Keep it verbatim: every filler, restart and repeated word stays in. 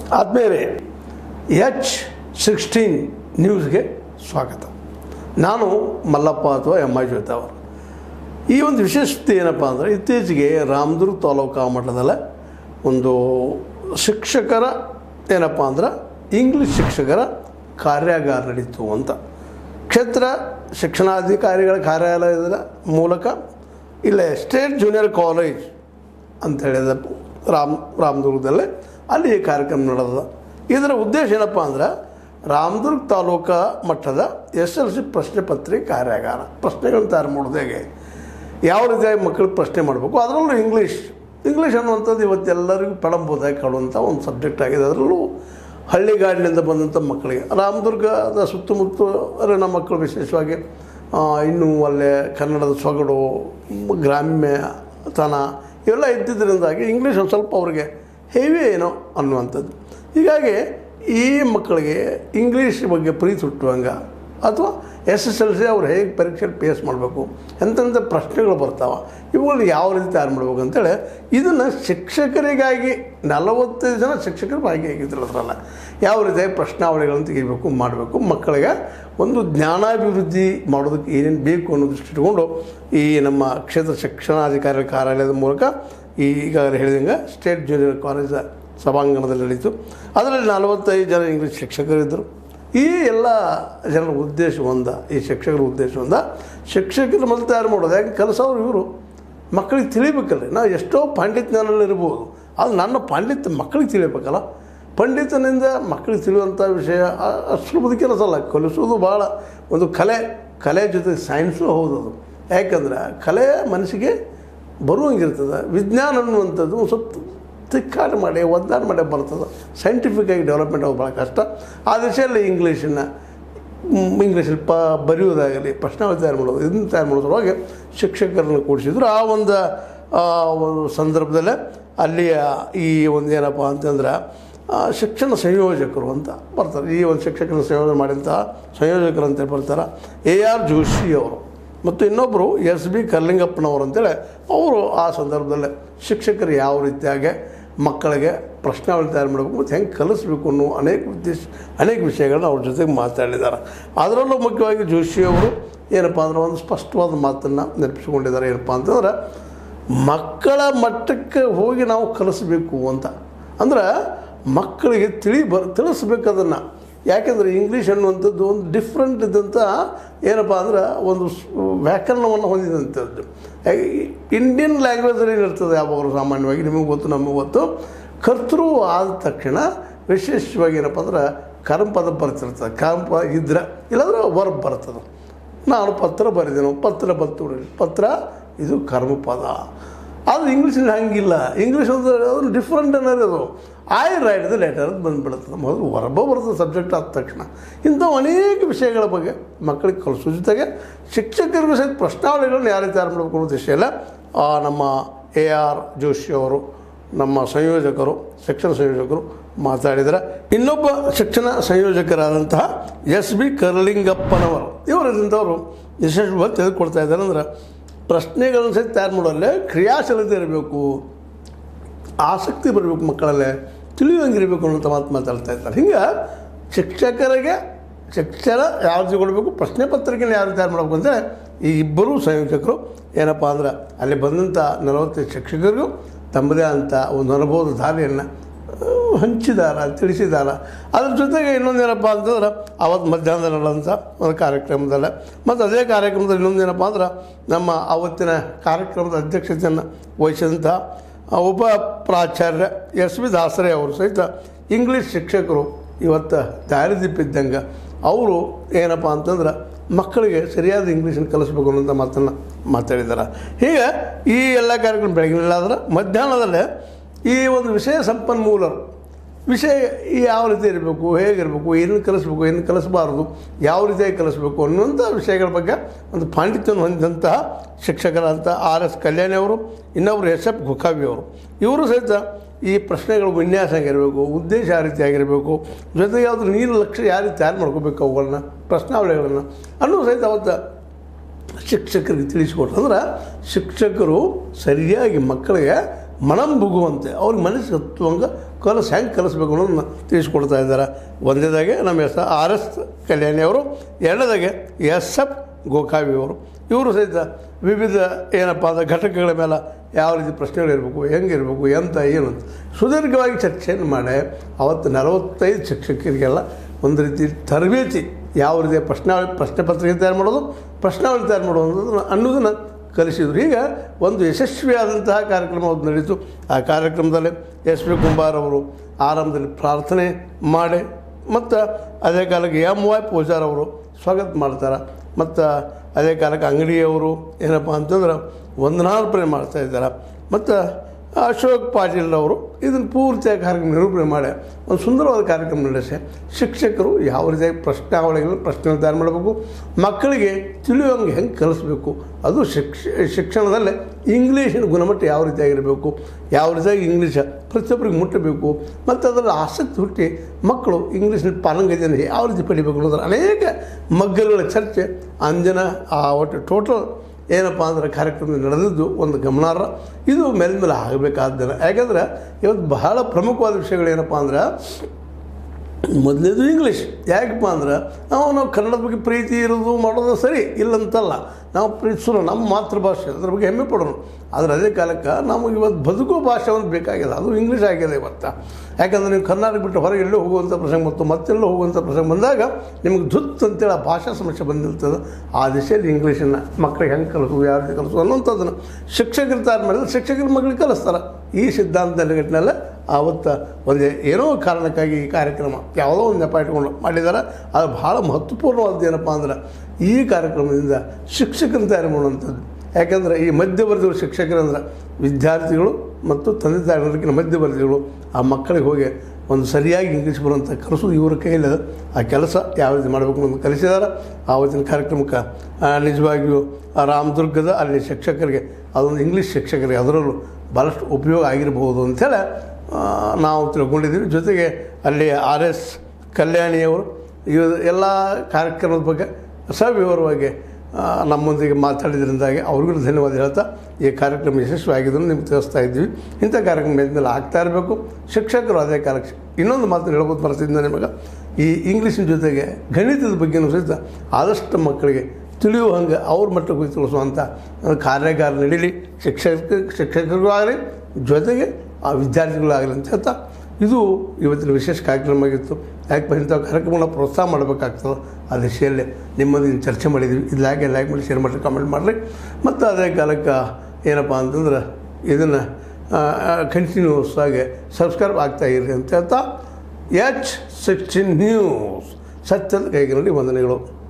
ಆದಮೇಲೆ H sixteen ನ್ಯೂಸ್ಗೆ ಸ್ವಾಗತ. ನಾನು ಮಲ್ಲಪ್ಪ ಅಥವಾ ಎಮ್ ಐ ಜ್ಯೋತಿ ಅವರು. ಈ ಒಂದು ವಿಶೇಷತೆ ಏನಪ್ಪ ಅಂದರೆ, ಇತ್ತೀಚೆಗೆ ರಾಮದುರ್ಗ ತಾಲೂಕು ಮಟ್ಟದಲ್ಲೇ ಒಂದು ಶಿಕ್ಷಕರ ಏನಪ್ಪ ಅಂದ್ರೆ ಇಂಗ್ಲೀಷ್ ಶಿಕ್ಷಕರ ಕಾರ್ಯಾಗಾರ ನಡೀತು ಅಂತ ಕ್ಷೇತ್ರ ಶಿಕ್ಷಣಾಧಿಕಾರಿಗಳ ಕಾರ್ಯಾಲಯದ ಮೂಲಕ ಇಲ್ಲೇ ಸ್ಟೇಟ್ ಜೂನಿಯರ್ ಕಾಲೇಜ್ ಅಂತ ಹೇಳಿದ ರಾಮ್ ರಾಮದುರ್ಗದಲ್ಲೇ ಅಲ್ಲಿ ಈ ಕಾರ್ಯಕ್ರಮ ನಡೆದ. ಇದರ ಉದ್ದೇಶ ಏನಪ್ಪ ಅಂದ್ರೆ, ರಾಮದುರ್ಗ ತಾಲೂಕಾ ಮಟ್ಟದ ಎಸ್ ಎಲ್ ಸಿ ಪ್ರಶ್ನೆ ಪತ್ರಿಕೆ ಕಾರ್ಯಾಗಾರ. ಪ್ರಶ್ನೆಗಳನ್ನು ತಯಾರು ಮಾಡೋದು ಹೇಗೆ, ಯಾವ ರೀತಿಯಾಗಿ ಮಕ್ಕಳು ಪ್ರಶ್ನೆ ಮಾಡಬೇಕು, ಅದರಲ್ಲೂ ಇಂಗ್ಲೀಷ್ ಇಂಗ್ಲೀಷ್ ಅನ್ನುವಂಥದ್ದು ಇವತ್ತೆಲ್ಲರಿಗೂ ಪಡಂಬೋದಾಗಿ ಕಾಡುವಂಥ ಒಂದು ಸಬ್ಜೆಕ್ಟ್ ಆಗಿದೆ. ಅದರಲ್ಲೂ ಹಳ್ಳಿಗಾಡಿನಿಂದ ಬಂದಂಥ ಮಕ್ಕಳಿಗೆ, ರಾಮದುರ್ಗದ ಸುತ್ತಮುತ್ತಲಿನ ಮಕ್ಕಳು ವಿಶೇಷವಾಗಿ ಇನ್ನೂ ಅಲ್ಲೇ ಕನ್ನಡದ ಸೊಗಡು, ಗ್ರಾಮ್ಯತನ ಇವೆಲ್ಲ ಇದ್ದಿದ್ದರಿಂದಾಗಿ ಇಂಗ್ಲೀಷ್ ಒಂದು ಸ್ವಲ್ಪ ಅವ್ರಿಗೆ ಹೆವಿ ಏನೋ ಅನ್ನುವಂಥದ್ದು. ಹೀಗಾಗಿ ಈ ಮಕ್ಕಳಿಗೆ ಇಂಗ್ಲೀಷ್ ಬಗ್ಗೆ ಪ್ರೀತಿ ಹುಟ್ಟುವಂಗೆ ಅಥವಾ ಎಸ್ ಎಸ್ ಎಲ್ ಸಿ ಅವ್ರು ಹೇಗೆ ಪರೀಕ್ಷೆಯಲ್ಲಿ ಪೇಸ್ ಮಾಡಬೇಕು, ಎಂತೆಂಥ ಪ್ರಶ್ನೆಗಳು ಬರ್ತಾವೆ, ಇವುಗಳನ್ನ ಯಾವ ರೀತಿ ತಯಾರು ಮಾಡಬೇಕು ಅಂತೇಳಿ ಇದನ್ನು ಶಿಕ್ಷಕರಿಗಾಗಿ ನಲವತ್ತೈದು ಜನ ಶಿಕ್ಷಕರು ಭಾಗಿಯಾಗಿದ್ದರು. ಅದರಲ್ಲ ಯಾವ ರೀತಿಯಾಗಿ ಪ್ರಶ್ನಾವಳಿಗಳನ್ನು ತೆಗಿಬೇಕು ಮಾಡಬೇಕು, ಮಕ್ಕಳಿಗೆ ಒಂದು ಜ್ಞಾನಾಭಿವೃದ್ಧಿ ಮಾಡೋದಕ್ಕೆ ಏನೇನು ಬೇಕು ಅನ್ನೋ ದೃಷ್ಟಿ ಇಟ್ಕೊಂಡು ಈ ನಮ್ಮ ಕ್ಷೇತ್ರ ಶಿಕ್ಷಣಾಧಿಕಾರಿಗಳ ಕಾರ್ಯಾಲಯದ ಮೂಲಕ ಈ ಈಗಾಗಲೇ ಹೇಳಿದಂಗೆ ಸ್ಟೇಟ್ ಜೂನಿಯರ್ ಕಾಲೇಜ್ ಸಭಾಂಗಣದಲ್ಲಿ ನಡೀತು. ಅದರಲ್ಲಿ ನಲವತ್ತೈದು ಜನ ಇಂಗ್ಲೀಷ್ ಶಿಕ್ಷಕರಿದ್ದರು. ಈ ಎಲ್ಲ ಜನರ ಉದ್ದೇಶ ಒಂದ, ಈ ಶಿಕ್ಷಕರ ಉದ್ದೇಶ ಒಂದ, ಶಿಕ್ಷಕರು ಮೊದಲು ತಯಾರು ಮಾಡೋದು. ಯಾಕೆ ಕಲಿಸೋರು ಇವರು ಮಕ್ಕಳಿಗೆ ತಿಳಿಬೇಕಲ್ಲ. ನಾವು ಎಷ್ಟೋ ಪಾಂಡಿತ್ಯನಲ್ಲಿ ಇರ್ಬೋದು, ಅದು ನನ್ನ ಪಾಂಡಿತ್ಯ ಮಕ್ಕಳಿಗೆ ತಿಳಿಬೇಕಲ್ಲ. ಪಂಡಿತನಿಂದ ಮಕ್ಕಳಿಗೆ ತಿಳಿಯುವಂಥ ವಿಷಯ ಅಷ್ಟು ಸುಲಭದ ಕೆಲಸ ಅಲ್ಲ. ಕಲಿಸೋದು ಭಾಳ ಒಂದು ಕಲೆ, ಕಲೆ ಜೊತೆ ಸೈನ್ಸು ಹೌದು. ಅದು ಯಾಕಂದ್ರೆ ಕಲೆ ಮನಸ್ಸಿಗೆ ಬರುವಂಗಿರ್ತದೆ. ವಿಜ್ಞಾನ ಅನ್ನುವಂಥದ್ದು ಸ್ವಲ್ಪ ತಿಕ್ಕಾಟ ಮಾಡಿ ಒದ್ದಾಟ ಮಾಡಿ ಬರ್ತದೆ. ಸೈಂಟಿಫಿಕ್ಕಾಗಿ ಡೆವಲಪ್ಮೆಂಟ್ ಆಗೋದು ಭಾಳ ಕಷ್ಟ. ಆ ದಿಶೆಯಲ್ಲಿ ಇಂಗ್ಲೀಷನ್ನು ಇಂಗ್ಲೀಷಲ್ಲಿ ಪ ಬರೆಯೋದಾಗಲಿ, ಪ್ರಶ್ನಾವಳಿ ತಯಾರು ಮಾಡೋದು, ಇದನ್ನು ತಯಾರು ಮಾಡೋದ್ರೊಳಗೆ ಶಿಕ್ಷಕರನ್ನು ಕೂಡಿಸಿದ್ರು. ಆ ಒಂದು ಒಂದು ಸಂದರ್ಭದಲ್ಲೇ ಅಲ್ಲಿಯ ಈ ಒಂದು ಏನಪ್ಪ ಅಂತಂದ್ರೆ ಶಿಕ್ಷಣ ಸಂಯೋಜಕರು ಅಂತ ಬರ್ತಾರೆ. ಈ ಒಂದು ಶಿಕ್ಷಕರನ್ನು ಸಂಯೋಜನೆ ಮಾಡಿದಂಥ ಸಂಯೋಜಕರು ಅಂತೇಳಿ ಬರ್ತಾರೆ ಎ ಆರ್ ಜೋಶಿ ಅವರು ಮತ್ತು ಇನ್ನೊಬ್ಬರು ಎಸ್ ಬಿ ಕರ್ಲಿಂಗಪ್ಪನವರು ಅಂತೇಳಿ. ಅವರು ಆ ಸಂದರ್ಭದಲ್ಲೇ ಶಿಕ್ಷಕರು ಯಾವ ರೀತಿಯಾಗಿ ಮಕ್ಕಳಿಗೆ ಪ್ರಶ್ನಾವಳಿ ತಯಾರು ಮಾಡಬೇಕು ಮತ್ತು ಹೆಂಗೆ ಕಲಿಸ್ಬೇಕು ಅನ್ನೋ ಅನೇಕ ಉದ್ದೇಶ ಅನೇಕ ವಿಷಯಗಳನ್ನ ಅವ್ರ ಜೊತೆಗೆ ಮಾತಾಡಿದ್ದಾರೆ. ಅದರಲ್ಲೂ ಮುಖ್ಯವಾಗಿ ಜೋಶಿಯವರು ಏನಪ್ಪ ಅಂದ್ರೆ ಒಂದು ಸ್ಪಷ್ಟವಾದ ಮಾತನ್ನು ನೆನಪಿಸ್ಕೊಂಡಿದ್ದಾರೆ. ಏನಪ್ಪ ಅಂತಂದ್ರೆ, ಮಕ್ಕಳ ಮಟ್ಟಕ್ಕೆ ಹೋಗಿ ನಾವು ಕಲಿಸ್ಬೇಕು ಅಂತ. ಅಂದ್ರೆ ಮಕ್ಕಳಿಗೆ ತಿಳಿ ಬರ್ ತಿಳಿಸ್ಬೇಕು ಅದನ್ನು. ಯಾಕೆಂದರೆ ಇಂಗ್ಲೀಷ್ ಅನ್ನುವಂಥದ್ದು ಒಂದು ಡಿಫ್ರೆಂಟ್ ಇದ್ದಂಥ ಏನಪ್ಪ ಅಂದ್ರೆ ಒಂದು ವ್ಯಾಕರಣವನ್ನು ಹೊಂದಿದಂಥದ್ದು. ಇಂಡಿಯನ್ ಲ್ಯಾಂಗ್ವೇಜಲ್ಲಿ ಏನಿರ್ತದೆ ಯಾವಾಗಲೂ ಸಾಮಾನ್ಯವಾಗಿ ನಿಮಗೆ ಗೊತ್ತು, ನಮಗೆ ಗೊತ್ತು, ಕರ್ತೃ ಆದ ತಕ್ಷಣ ವಿಶೇಷವಾಗಿ ಏನಪ್ಪ ಅಂದ್ರೆ ಕರ್ಮಪದ ಬರ್ತಿರ್ತದೆ. ಕರ್ಮಪದ ಇದ್ರೆ ಇಲ್ಲಾಂದ್ರೆ ವರ್ಬ್ ಬರ್ತದೆ. ನಾನು ಪತ್ರ ಬರೆದೇನು, ಪತ್ರ ಬತ್ತು, ಪತ್ರ ಇದು ಕರ್ಮಪದ. ಆದರೆ ಇಂಗ್ಲೀಷಲ್ಲಿ ಹಂಗಿಲ್ಲ. ಇಂಗ್ಲೀಷ್ ಅಂದ್ರೆ ಅದನ್ನು ಡಿಫ್ರೆಂಟ್ ಅನ್ನೋದು ಅದು. ಐ ರೈಟ್ ದ ಲೆಟರ್ ಅಂತ ಬಂದುಬಿಡುತ್ತದೆ. ಮೊದಲು ವರ್ಬ ಬರ್ತದೆ ಸಬ್ಜೆಕ್ಟ್ ಆದ ತಕ್ಷಣ. ಇಂಥ ಅನೇಕ ವಿಷಯಗಳ ಬಗ್ಗೆ ಮಕ್ಕಳಿಗೆ ಕಲಿಸೋ ಜೊತೆಗೆ ಶಿಕ್ಷಕರಿಗೂ ಸಹಿತ ಪ್ರಶ್ನಾವಳಿಗಳನ್ನು ಯಾವ ರೀತಿ ತಯಾರು ಮಾಡಬೇಕು ಅನ್ನೋ ದಿಶೆಯಲ್ಲ ನಮ್ಮ ಎ ಆರ್ ಜೋಶಿ ಅವರು, ನಮ್ಮ ಸಂಯೋಜಕರು, ಶಿಕ್ಷಣ ಸಂಯೋಜಕರು ಮಾತಾಡಿದರೆ. ಇನ್ನೊಬ್ಬ ಶಿಕ್ಷಣ ಸಂಯೋಜಕರಾದಂತಹ ಎಸ್ ಬಿ ಕರ್ಲಿಂಗಪ್ಪನವರು, ಇವರಿಂಥವರು ವಿಶೇಷವಾಗಿ ತೆಗೆದುಕೊಡ್ತಾ ಇದ್ದಾರೆ. ಅಂದ್ರೆ ಪ್ರಶ್ನೆಗಳನ್ನು ಸಹಿತ ತಯಾರು ಮಾಡೋಲ್ಲೇ ಕ್ರಿಯಾಶೀಲತೆ ಇರಬೇಕು, ಆಸಕ್ತಿ ಬರಬೇಕು, ಮಕ್ಕಳಲ್ಲೇ ತಿಳಿಯುವಂಗಿರಬೇಕು ಅನ್ನೋಂಥ ಮಾತು ಮಾತಾಡ್ತಾ ಇರ್ತಾರೆ. ಹಿಂಗೆ ಶಿಕ್ಷಕರಿಗೆ ಶಿಕ್ಷಣ ಯಾವ್ದು ಕೊಡಬೇಕು, ಪ್ರಶ್ನೆ ಪತ್ರಿಕೆನ ಯಾವ ತಯಾರು ಮಾಡಬೇಕು ಅಂದರೆ ಈ ಇಬ್ಬರೂ ಸಂಯೋಜಕರು ಏನಪ್ಪ ಅಂದ್ರೆ ಅಲ್ಲಿ ಬಂದಂಥ ನಲವತ್ತೈದು ಶಿಕ್ಷಕರಿಗೂ ತಮ್ಮದೇ ಅಂತ ಒಂದು ಅನುಭವದ ದಾರಿಯನ್ನು ಹಂಚಿದಾರ, ತಿಳಿಸಿದಾರ. ಅದ್ರ ಜೊತೆಗೆ ಇನ್ನೊಂದೇನಪ್ಪ ಅಂತಂದ್ರೆ ಅವತ್ತು ಮಧ್ಯಾಹ್ನದಲ್ಲಿ ನಡೆದಂಥ ಒಂದು ಕಾರ್ಯಕ್ರಮದಲ್ಲ. ಮತ್ತು ಅದೇ ಕಾರ್ಯಕ್ರಮದಲ್ಲಿ ಇನ್ನೊಂದೇನಪ್ಪ ಅಂದ್ರೆ ನಮ್ಮ ಅವತ್ತಿನ ಕಾರ್ಯಕ್ರಮದ ಅಧ್ಯಕ್ಷತೆಯನ್ನು ವಹಿಸಿದಂಥ ಉಪ ಪ್ರಾಚಾರ್ಯ ಎಸ್ ವಿ ದಾಸರೇ ಅವರು ಸಹಿತ ಇಂಗ್ಲೀಷ್ ಶಿಕ್ಷಕರು ಇವತ್ತು ದಾರಿದೀಪಿದ್ದಂಗೆ ಅವರು ಏನಪ್ಪ ಅಂತಂದ್ರೆ ಮಕ್ಕಳಿಗೆ ಸರಿಯಾದ ಇಂಗ್ಲೀಷನ್ನು ಕಲಿಸ್ಬೇಕು ಅನ್ನೋಂಥ ಮಾತನ್ನು ಮಾತಾಡಿದ್ದಾರೆ. ಹೀಗೆ ಈ ಎಲ್ಲ ಕಾರ್ಯಕ್ರಮ ಬೆಳಗಿನಲ್ಲಾದ್ರೆ ಮಧ್ಯಾಹ್ನದಲ್ಲೇ ಈ ಒಂದು ವಿಷಯ ಸಂಪನ್ಮೂಲರು ವಿಷಯ ಯಾವ ರೀತಿ ಇರಬೇಕು, ಹೇಗಿರಬೇಕು, ಏನನ್ನು ಕಲಿಸ್ಬೇಕು, ಏನು ಕಲಿಸಬಾರ್ದು, ಯಾವ ರೀತಿಯಾಗಿ ಕಲಿಸ್ಬೇಕು ಅನ್ನುವಂಥ ವಿಷಯಗಳ ಬಗ್ಗೆ ಒಂದು ಪಾಂಡಿತ್ಯವನ್ನು ಹೊಂದಿದಂತಹ ಶಿಕ್ಷಕರಾದಂಥ ಆರ್ ಎಸ್ ಕಲ್ಯಾಣಿ ಅವರು, ಇನ್ನೊಬ್ಬರು ಎಸ್ ಎಫ್ ಗುಖಾವಿ ಅವರು, ಇವರು ಸಹಿತ ಈ ಪ್ರಶ್ನೆಗಳು ವಿನ್ಯಾಸ ಆಗಿರಬೇಕು, ಉದ್ದೇಶ ಯಾವ ರೀತಿಯಾಗಿರಬೇಕು, ಜೊತೆಗೆ ಯಾವುದು ನೀರು ಲಕ್ಷ್ಯ ಯಾವ ರೀತಿ ತಯಾರು ಮಾಡ್ಕೋಬೇಕು ಅವುಗಳನ್ನ, ಪ್ರಶ್ನಾವಳಿಗಳನ್ನು ಅನ್ನೋದು ಸಹಿತ ಅವತ್ತು ಶಿಕ್ಷಕರಿಗೆ ತಿಳಿಸಿಕೊಟ್ರು. ಅಂದ್ರೆ ಶಿಕ್ಷಕರು ಸರಿಯಾಗಿ ಮಕ್ಕಳಿಗೆ ಮನಂಬುಗುವಂತೆ ಅವ್ರಿಗೆ ಮನಸ್ಸು ಹತ್ತುವಂಗೆ ಕಲಿಸ್ ಹೆಂಗೆ ಕಲಿಸ್ಬೇಕು ಅನ್ನೋದನ್ನ ತಿಳಿಸ್ಕೊಡ್ತಾ ಇದ್ದಾರೆ. ಒಂದನೇದಾಗೆ ನಮ್ಮ ಎಸ್ ಆರ್ ಎಸ್ ಕಲ್ಯಾಣಿ ಅವರು, ಎರಡನೇದಾಗೆ ಎಸ್ ಎಫ್ ಗೋಕಾವಿ ಅವರು. ಇವರು ಸಹಿತ ವಿವಿಧ ಏನಪ್ಪ ಅಂದರೆ ಘಟಕಗಳ ಮೇಲೆ ಯಾವ ರೀತಿ ಪ್ರಶ್ನೆಗಳಿರಬೇಕು, ಹೆಂಗಿರಬೇಕು, ಎಂತ ಏನು ಅಂತ ಸುದೀರ್ಘವಾಗಿ ಚರ್ಚೆಯನ್ನು ಮಾಡಿ ಅವತ್ತು ನಲವತ್ತೈದು ಶಿಕ್ಷಕರಿಗೆಲ್ಲ ಒಂದು ರೀತಿ ತರಬೇತಿ, ಯಾವ ರೀತಿಯ ಪ್ರಶ್ನಾವಳಿ ಪ್ರಶ್ನೆ ಪತ್ರಿಕೆ ತಯಾರು ಮಾಡೋದು, ಪ್ರಶ್ನಾವಳಿ ತಯಾರು ಮಾಡೋದು ಅನ್ನೋದನ್ನು ಕಲಿಸಿದರು. ಈಗ ಒಂದು ಯಶಸ್ವಿಯಾದಂತಹ ಕಾರ್ಯಕ್ರಮ ಅದು ನಡೀತು. ಆ ಕಾರ್ಯಕ್ರಮದಲ್ಲಿ ಎಸ್ ಪಿ ಕುಂಬಾರ್ ಅವರು ಆರಂಭದಲ್ಲಿ ಪ್ರಾರ್ಥನೆ ಮಾಡಿ ಮತ್ತು ಅದೇ ಕಾಲಕ್ಕೆ ಎಮ್ ವೈ ಪೂಜಾರ್ ಅವರು ಸ್ವಾಗತ ಮಾಡ್ತಾರೆ. ಮತ್ತು ಅದೇ ಕಾಲಕ್ಕೆ ಅಂಗಡಿಯವರು ಏನಪ್ಪ ಅಂತಂದ್ರೆ ವಂದನಾರ್ಪಣೆ ಮಾಡ್ತಾಯಿದ್ದಾರೆ. ಮತ್ತು ಅಶೋಕ್ ಪಾಟೀಲ್ ಅವರು ಇದನ್ನು ಪೂರ್ತಿಯಾಗಿ ಕಾರ್ಯಕ್ರಮ ನಿರೂಪಣೆ ಮಾಡಿ ಒಂದು ಸುಂದರವಾದ ಕಾರ್ಯಕ್ರಮ ನಡೆಸಿ ಶಿಕ್ಷಕರು ಯಾವ ರೀತಿಯಾಗಿ ಪ್ರಶ್ನಾವಳಿಗಳನ್ನು ಪ್ರಶ್ನೆ ತಯಾರು ಮಾಡಬೇಕು, ಮಕ್ಕಳಿಗೆ ತಿಳಿಯುವಂಗೆ ಹೆಂಗೆ ಕಲಿಸ್ಬೇಕು, ಅದು ಶಿಕ್ಷ ಶಿಕ್ಷಣದಲ್ಲೇ ಇಂಗ್ಲೀಷಿನ ಗುಣಮಟ್ಟ ಯಾವ ರೀತಿಯಾಗಿರಬೇಕು, ಯಾವ ರೀತಿಯಾಗಿ ಇಂಗ್ಲೀಷ್ ಪ್ರತಿಯೊಬ್ಬರಿಗೆ ಮುಟ್ಟಬೇಕು, ಮತ್ತು ಅದರಲ್ಲಿ ಆಸಕ್ತಿ ಹುಟ್ಟಿ ಮಕ್ಕಳು ಇಂಗ್ಲೀಷ್ನ ಪಾರಂಗತಿಯನ್ನು ಯಾವ ರೀತಿ ಪಡಿಬೇಕು ಅನ್ನೋದ್ರ ಅನೇಕ ಮಗ್ಗಲುಗಳ ಚರ್ಚೆ ಅಂಜನ ಆ ಒಟ್ಟು ಟೋಟಲ್ ಏನಪ್ಪ ಅಂದ್ರೆ ಕಾರ್ಯಕ್ರಮ ನಡೆದಿದ್ದು ಒಂದು ಗಮನಾರ್ಹ. ಇದು ಮೇಲ್ಮೇಲೆ ಆಗಬೇಕಾದ್ದನ. ಯಾಕಂದ್ರೆ ಇವತ್ತು ಬಹಳ ಪ್ರಮುಖವಾದ ವಿಷಯಗಳೇನಪ್ಪ ಅಂದ್ರೆ ಮೊದಲೇದು ಇಂಗ್ಲೀಷ್. ಯಾಕಪ್ಪ ಅಂದ್ರೆ ನಾವು ನಾವು ಕನ್ನಡದ ಬಗ್ಗೆ ಪ್ರೀತಿ ಇರೋದು ಮಾಡೋದು ಸರಿ ಇಲ್ಲಂತಲ್ಲ, ನಾವು ಪ್ರೀತಿಸೋಣ, ನಮ್ಮ ಮಾತೃಭಾಷೆ ಅದ್ರ ಬಗ್ಗೆ ಹೆಮ್ಮೆ ಪಡೋಣ. ಆದರೆ ಅದೇ ಕಾಲಕ್ಕೆ ನಮಗೆ ಇವತ್ತು ಬದುಕೋ ಭಾಷೆ ಒಂದು ಬೇಕಾಗಿದೆ, ಅದು ಇಂಗ್ಲೀಷ್ ಆಗಿದೆ ಇವತ್ತು. ಯಾಕಂದರೆ ನೀವು ಕರ್ನಾಟಕ ಬಿಟ್ಟು ಹೊರಗೆ ಎಲ್ಲೋ ಹೋಗುವಂಥ ಪ್ರಸಂಗ ಮತ್ತು ಮತ್ತೆಲ್ಲೋ ಹೋಗುವಂಥ ಪ್ರಸಂಗ ಬಂದಾಗ ನಿಮಗೆ ಧುತ್ ಅಂತೇಳಿ ಆ ಭಾಷಾ ಸಮಸ್ಯೆ ಬಂದಿರ್ತದೆ. ಆ ದಿಶೆಯಲ್ಲಿ ಇಂಗ್ಲೀಷನ್ನು ಮಕ್ಕಳಿಗೆ ಹೆಂಗೆ ಕಲಿಸೋದು, ಯಾವ ರೀತಿ ಕಲಿಸೋದು ಅನ್ನೋಂಥದ್ದನ್ನು ಶಿಕ್ಷಕರು ತಯಾರು ಮಾಡಿದ್ರೆ ಶಿಕ್ಷಕರ ಮಕ್ಕಳಿಗೆ ಕಲಿಸ್ತಾರೆ. ಈ ಸಿದ್ಧಾಂತದ ಗಟ್ಟಿನೆಲ್ಲ ಆವತ್ತು ಒಂದು ಏನೋ ಕಾರಣಕ್ಕಾಗಿ ಈ ಕಾರ್ಯಕ್ರಮ ಯಾವುದೋ ಒಂದು ನೆಪ ಇಟ್ಕೊಂಡು ಮಾಡಿದ್ದಾರೆ. ಅದು ಭಾಳ ಮಹತ್ವಪೂರ್ಣವಾದ್ದು ಏನಪ್ಪ ಅಂದ್ರೆ ಈ ಕಾರ್ಯಕ್ರಮದಿಂದ ಶಿಕ್ಷಕರನ್ನ ತಯಾರು ಮಾಡುವಂಥದ್ದು. ಯಾಕಂದರೆ ಈ ಮಧ್ಯವರ್ತಿಗಳು ಶಿಕ್ಷಕರಂದ್ರೆ ವಿದ್ಯಾರ್ಥಿಗಳು ಮತ್ತು ತಂದೆ ತಾಯಿಗಳಿಗಿನ ಮಧ್ಯವರ್ತಿಗಳು ಆ ಮಕ್ಕಳಿಗೆ ಹೋಗಿ ಒಂದು ಸರಿಯಾಗಿ ಇಂಗ್ಲೀಷ್ ಬರುವಂಥ ಕಲಿಸೋದು ಇವರ ಕೈಯಲ್ಲಿ ಆ ಕೆಲಸ ಯಾವ ರೀತಿ ಮಾಡಬೇಕು ಅಂತ ಕಲಿಸಿದ್ದಾರೆ. ಆವತ್ತಿನ ಕಾರ್ಯಕ್ರಮಕ್ಕೆ ನಿಜವಾಗಿಯೂ ರಾಮದುರ್ಗದ ಅಲ್ಲಿ ಶಿಕ್ಷಕರಿಗೆ ಅದೊಂದು ಇಂಗ್ಲೀಷ್ ಶಿಕ್ಷಕರಿಗೆ ಅದರಲ್ಲೂ ಭಾಳಷ್ಟು ಉಪಯೋಗ ಆಗಿರಬಹುದು ಅಂಥೇಳಿ ನಾವು ತಿಳ್ಕೊಂಡಿದ್ದೀವಿ. ಜೊತೆಗೆ ಅಲ್ಲಿ ಆರ್ ಎಸ್ ಕಲ್ಯಾಣಿಯವರು ಇವ ಎಲ್ಲ ಕಾರ್ಯಕ್ರಮದ ಬಗ್ಗೆ ಸವಿವರವಾಗಿ ನಮ್ಮೊಂದಿಗೆ ಮಾತಾಡಿದ್ರಿಂದಾಗಿ ಅವ್ರಿಗೂ ಧನ್ಯವಾದ ಹೇಳ್ತಾ ಈ ಕಾರ್ಯಕ್ರಮ ಯಶಸ್ವಿಯಾಗಿದ್ದನ್ನು ನಿಮ್ಗೆ ತಿಳಿಸ್ತಾ ಇದ್ವಿ. ಇಂಥ ಕಾರ್ಯಕ್ರಮ ಮೇಲೆ ಆಗ್ತಾ ಇರಬೇಕು. ಶಿಕ್ಷಕರು ಅದೇ ಕಾಲಕ್ಕೆ ಇನ್ನೊಂದು ಮಾತನ್ನು ಹೇಳ್ಬೋದು ಬರ್ತಿದ್ದ ನಿಮಗೆ, ಈ ಇಂಗ್ಲೀಷಿನ ಜೊತೆಗೆ ಗಣಿತದ ಬಗ್ಗೆಯೂ ಸಹಿತ ಆದಷ್ಟು ಮಕ್ಕಳಿಗೆ ತಿಳಿಯುವ ಹಂಗೆ ಅವ್ರ ಮಟ್ಟಕ್ಕೆ ಹೋಗಿ ತಿಳಿಸುವಂಥ ಕಾರ್ಯಾಗಾರ ನಡೀಲಿ, ಶಿಕ್ಷಕ ಶಿಕ್ಷಕರಿಗೂ ಆಗಲಿ ಜೊತೆಗೆ ಆ ವಿದ್ಯಾರ್ಥಿಗಳು ಆಗಲಿ ಅಂತ ಹೇಳ್ತಾ ಇದು ಇವತ್ತಿನ ವಿಶೇಷ ಕಾರ್ಯಕ್ರಮ ಆಗಿತ್ತು. ಯಾಕೆ ಇಂಥ ಕಾರ್ಯಕ್ರಮಗಳನ್ನ ಪ್ರೋತ್ಸಾಹ ಮಾಡಬೇಕಾಗ್ತದೆ ಆ ದಿಶೆಯಲ್ಲೇ ನಿಮ್ಮೊಂದಿಗೆ ಚರ್ಚೆ ಮಾಡಿದ್ವಿ. ಇದು ಯಾಕೆ ಲೈಕ್ ಮಾಡಿ, ಶೇರ್ ಮಾಡಿ, ಕಾಮೆಂಟ್ ಮಾಡಿರಿ. ಮತ್ತು ಅದೇ ಕಾಲಕ್ಕೆ ಏನಪ್ಪ ಅಂತಂದ್ರೆ ಇದನ್ನು ಕಂಟಿನ್ಯೂಸ್ ಆಗಿ ಸಬ್ಸ್ಕ್ರೈಬ್ ಆಗ್ತಾ ಇರಿ ಅಂತ ಹೇಳ್ತಾ ಎಚ್ ಸಿಕ್ಸ್ಟೀನ್ ನ್ಯೂಸ್ ಸತ್ಯದ ಕೈಗೆ ನೋಡಿ ವಂದನೆಗಳು.